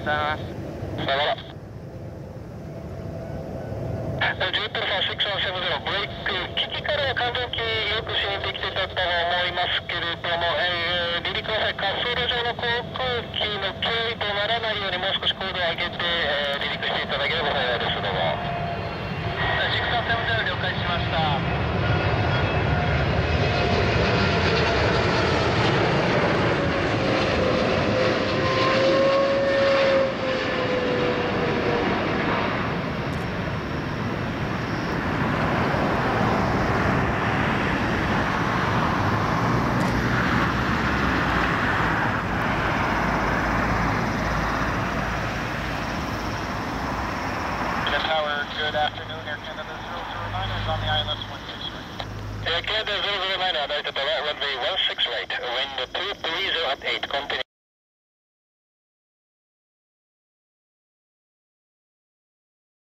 ざいます。 さよなら。ジェットルさん6170ブレイク、機器から感情器よく支援できてたと思いますけれども、離陸の際、滑走路上の航空機の脅威とならないようにもう少し高度を上げて、離陸していただければ幸いです。どうも。 6370了解しました。 Good afternoon, Air Canada 009 is on the ILS 163. Air Canada